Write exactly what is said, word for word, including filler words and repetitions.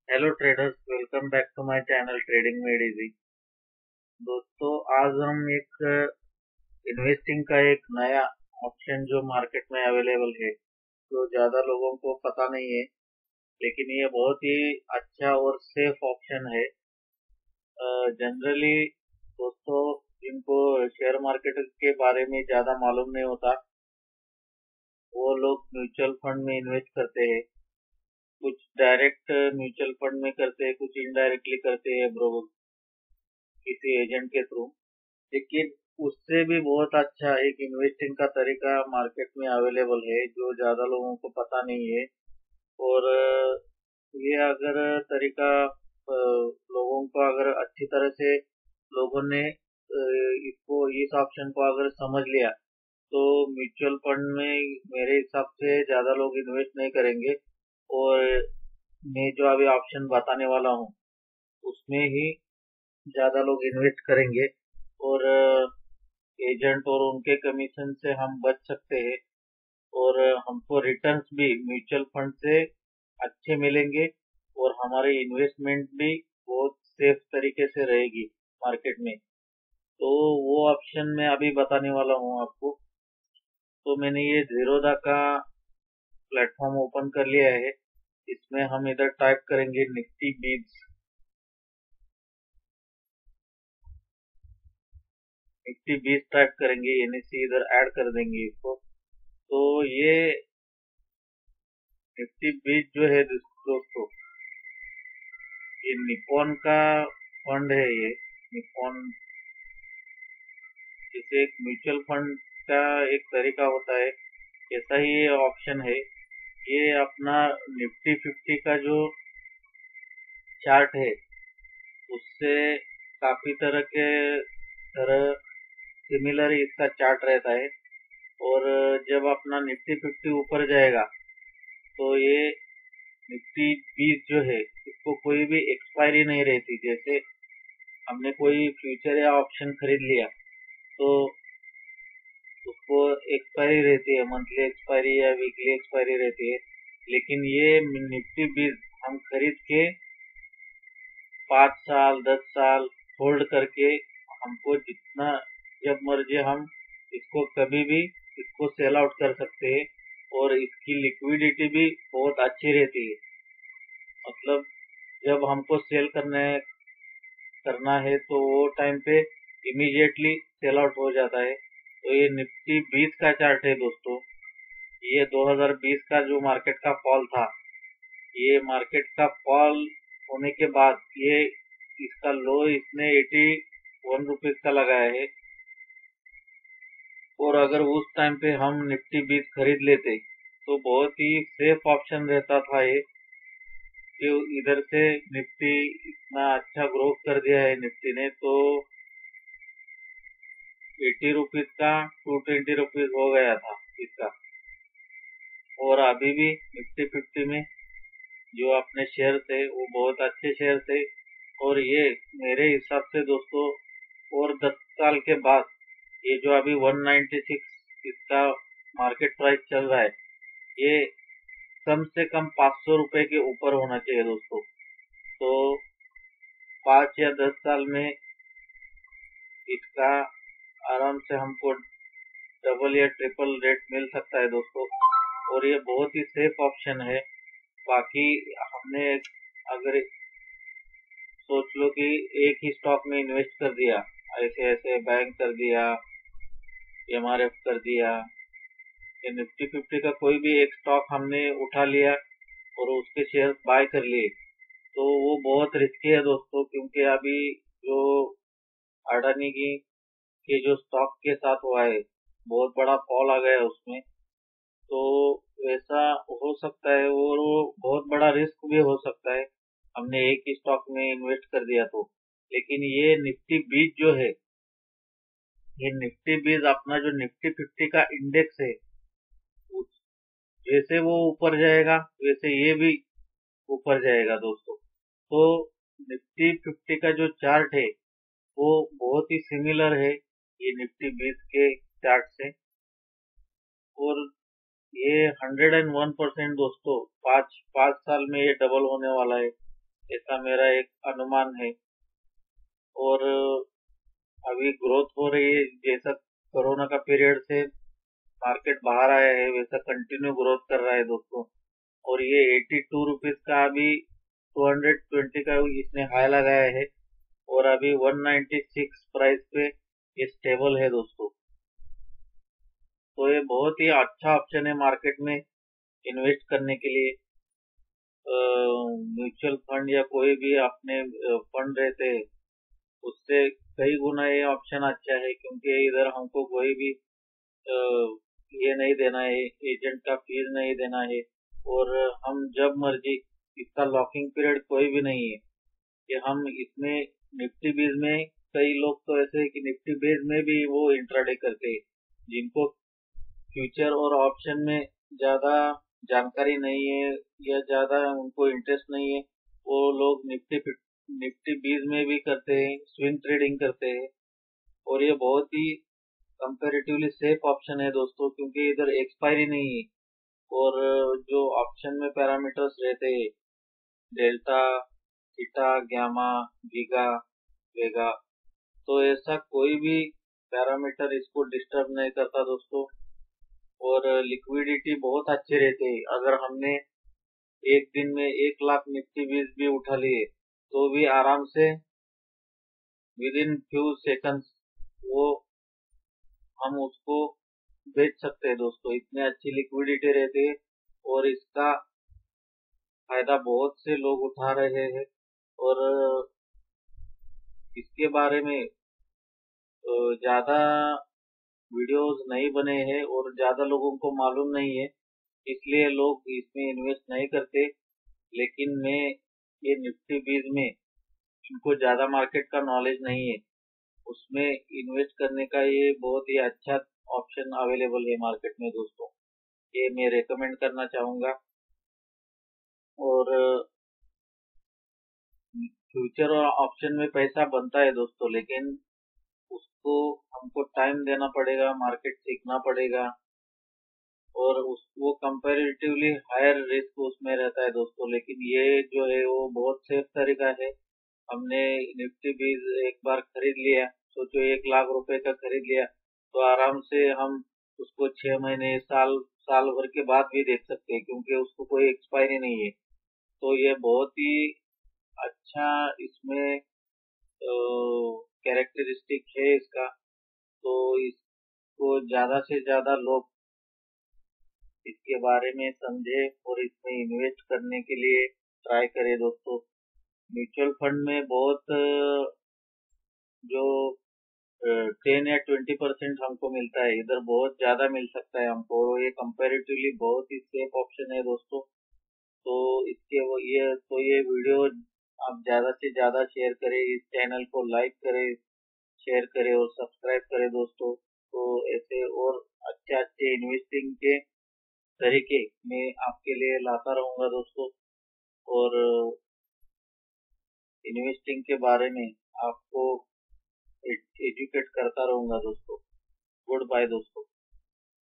Hello traders, welcome back to my channel trading made easy. दोस्तों, आज हम एक इन्वेस्टिंग का एक नया ऑप्शन जो मार्केट में अवेलेबल है, जो ज़्यादा लोगों को पता नहीं है, लेकिन ये बहुत ही अच्छा और सेफ ऑप्शन है। जनरली दोस्तों, जिनको शेयर मार्केट के बारे में ज़्यादा मालूम नहीं होता, वो लोग म्यूचुअल फंड में इन्वेस्ट करते हैं। कुछ डायरेक्ट म्यूचुअल फंड में करते हैं, कुछ इनडायरेक्टली करते हैं ब्रो किसी एजेंट के थ्रू। लेकिन उससे भी बहुत अच्छा एक इन्वेस्टिंग का तरीका मार्केट में अवेलेबल है, जो ज़्यादा लोगों को पता नहीं है। और अ, ये अगर तरीका अ, लोगों को अगर अच्छी तरह से लोगों ने अ, इसको इस ऑप्शन को अगर समझ लिया, तो म्यूचुअल फंड में मेरे हिसाब से ज़्यादा लोग इन्वेस्ट नहीं करेंगे। और मैं जो अभी ऑप्शन बताने वाला हूँ, उसमें ही ज़्यादा लोग इन्वेस्ट करेंगे। और एजेंट और उनके कमीशन से हम बच सकते हैं, और हमको रिटर्न्स भी म्यूचुअल फंड से अच्छे मिलेंगे, और हमारी इन्वेस्टमेंट भी बहुत सेफ तरीके से रहेगी मार्केट में। तो वो ऑप्शन मैं अभी बताने वाला हूँ आपको। तो मैंने ये जीरोधा का प्लेटफॉर्म ओपन कर लिया है। इसमें हम इधर टाइप करेंगे निफ्टी बीज। निफ्टी बीज टाइप करेंगे, यानी सी इधर ऐड कर देंगे इसको। तो ये निफ्टी बीज जो है दोस्तों, ये निप्पॉन का फंड है। ये निप्पॉन जैसे एक म्यूचुअल फंड का एक तरीका होता है, ऐसा ही ये ऑप्शन है। ये अपना निफ्टी फिफ्टी का जो चार्ट है, उससे काफी तरह के तरह सिमिलर इसका चार्ट रहता है। और जब अपना निफ्टी फिफ्टी ऊपर जाएगा, तो ये निफ्टी बीस जो है, इसको कोई भी एक्सपायरी नहीं रहती। जैसे हमने कोई फ्यूचर या ऑप्शन खरीद लिया, तो उसको एक्सपायरी रहती है, मंथली एक्सपायरी या वीकली एक्सपायरी रहती है। लेकिन ये निफ्टी बीस हम खरीद के पाँच साल दस साल होल्ड करके, हमको जितना जब मर्जी हम इसको कभी भी इसको सेल आउट कर सकते हैं। और इसकी लिक्विडिटी भी बहुत अच्छी रहती है। मतलब जब हमको सेल करना है करना है तो वो टाइम पे इमीडिएटली सेल आउट हो जाता है। तो ये निफ्टी बीस का चार्ट है दोस्तों। ये दो हज़ार बीस का जो मार्केट का फॉल था, ये मार्केट का फॉल होने के बाद ये इसका लो इसने एटी वन रुपीज का लगाया है। और अगर उस टाइम पे हम निफ्टी बीस खरीद लेते, तो बहुत ही सेफ ऑप्शन रहता था ये। कि इधर से निफ्टी इतना अच्छा ग्रोथ कर दिया है निफ्टी ने, तो एटी रुपीज का टू ट्वेंटी रुपीज हो गया था इसका। और अभी भी निफ्टी फिफ्टी में जो अपने शेयर थे, वो बहुत अच्छे शेयर थे। और ये मेरे हिसाब से दोस्तों, और दस साल के बाद ये जो अभी वन नाइन्टी सिक्स इसका मार्केट प्राइस चल रहा है, ये कम से कम पाँच सौ रुपए के ऊपर होना चाहिए दोस्तों। तो पाँच या दस साल में इसका आराम से हमको डबल या ट्रिपल रेट मिल सकता है दोस्तों। और ये बहुत ही सेफ ऑप्शन है। बाकी हमने अगर सोच लो कि एक ही स्टॉक में इन्वेस्ट कर दिया, ऐसे ऐसे बैंक कर दिया, एमआरएफ कर दिया, या निफ्टी फिफ्टी का कोई भी एक स्टॉक हमने उठा लिया और उसके शेयर बाय कर लिए, तो वो बहुत रिस्की है दोस्तों। क्योंकि अभी जो अडानी की के जो स्टॉक के साथ हुआ है, बहुत बड़ा फॉल आ गया उसमें। तो ऐसा हो सकता है, और वो बहुत बड़ा रिस्क भी हो सकता है हमने एक ही स्टॉक में इन्वेस्ट कर दिया तो। लेकिन ये निफ्टी बीस जो है, ये निफ्टी बीस अपना जो निफ्टी फिफ्टी का इंडेक्स है, उस- जैसे वो ऊपर जाएगा, वैसे ये भी ऊपर जाएगा दोस्तों। तो निफ्टी फिफ्टी का जो चार्ट है, वो बहुत ही सिमिलर है ये निफ्टी बीस के चार्ट से। और ये हंड्रेड एंड वन परसेंट दोस्तों, पाँच पाँच साल में ये डबल होने वाला है। ऐसा मेरा एक अनुमान है। और अभी ग्रोथ हो रही है, जैसा कोरोना का पीरियड से मार्केट बाहर आया है वैसा कंटिन्यू ग्रोथ कर रहा है दोस्तों। और ये एटी टू रुपीज का अभी टू हंड्रेड ट्वेंटी का इसने हाई लगाया है और अभी वन नाइन्टी सिक्स प्राइस पे ये स्टेबल है दोस्तों। तो ये बहुत ही अच्छा ऑप्शन है मार्केट में इन्वेस्ट करने के लिए। म्यूचुअल फंड या कोई भी अपने फंड रहते हैं उससे कई गुना ये ऑप्शन अच्छा है, क्योंकि इधर हमको कोई भी अ, ये नहीं देना है, एजेंट का फीस नहीं देना है। और हम जब मर्जी, इसका लॉकिंग पीरियड कोई भी नहीं है कि हम इसमें निफ्टी बीज में, कई लोग तो ऐसे है कि निफ्टी बीज में भी वो इंट्राडे करते हैं जिनको फ्यूचर और ऑप्शन में ज्यादा जानकारी नहीं है या ज्यादा उनको इंटरेस्ट नहीं है, वो लोग निफ्टी निफ्टी बीज में भी करते हैं, स्विंग ट्रेडिंग करते हैं। और ये बहुत ही कंपेरेटिवली सेफ ऑप्शन है दोस्तों, क्योंकि इधर एक्सपायरी नहीं है। और जो ऑप्शन में पैरामीटर्स रहते हैं, delta, theta, gamma, giga, vega, तो ऐसा कोई भी पैरामीटर इसको डिस्टर्ब नहीं करता दोस्तों। और लिक्विडिटी बहुत अच्छे रहते हैं। अगर हमने एक दिन में एक लाख निफ्टी बीज भी उठा लिए तो भी आराम से विद इन फ्यू सेकंड्स वो हम उसको बेच सकते हैं दोस्तों। इतने अच्छी लिक्विडिटी रहती है और इसका फायदा बहुत से लोग उठा रहे हैं। और इसके बारे में अ, ज्यादा वीडियोस नहीं बने हैं और ज्यादा लोगों को मालूम नहीं है, इसलिए लोग इसमें इन्वेस्ट नहीं करते। लेकिन मैं ये निफ्टी बीज में, इनको ज्यादा मार्केट का नॉलेज नहीं है, उसमें इन्वेस्ट करने का ये बहुत ही अच्छा ऑप्शन अवेलेबल है मार्केट में दोस्तों। ये मैं रेकमेंड करना चाहूंगा। और फ्यूचर और ऑप्शन में पैसा बनता है दोस्तों, लेकिन उसको हमको टाइम देना पड़ेगा, मार्केट सीखना पड़ेगा। और उस वो कंपैरेटिवली हायर रिस्क उसमें रहता है दोस्तों। लेकिन ये जो है वो बहुत सेफ तरीका है। हमने निफ्टी बीज एक बार खरीद लिया, सोचो एक लाख रुपए का खरीद लिया, तो आराम से हम उसको छह महीने, साल साल भर के बाद भी देख सकते हैं, क्योंकि उसको कोई एक्सपायरी नहीं है। तो ये बहुत ही अच्छा इसमें कैरेक्टरिस्टिक है इसका। तो इसको ज्यादा से ज्यादा लोग इसके बारे में समझे और इसमें इन्वेस्ट करने के लिए ट्राई करें दोस्तों। म्यूचुअल फंड में बहुत अ, जो टेन या ट्वेंटी परसेंट हमको मिलता है, इधर बहुत ज्यादा मिल सकता है हमको। ये कंपैरेटिवली बहुत ही सेफ ऑप्शन है दोस्तों। तो इसके वो ये तो ये वीडियो आप ज्यादा से ज्यादा शेयर करें, इस चैनल को लाइक करें, शेयर करें और सब्सक्राइब करें दोस्तों। तो ऐसे और अच्छे अच्छे इन्वेस्टिंग के तरीके मैं आपके लिए लाता रहूंगा दोस्तों। और इन्वेस्टिंग के बारे में आपको एजुकेट करता रहूंगा दोस्तों। गुड बाय दोस्तों।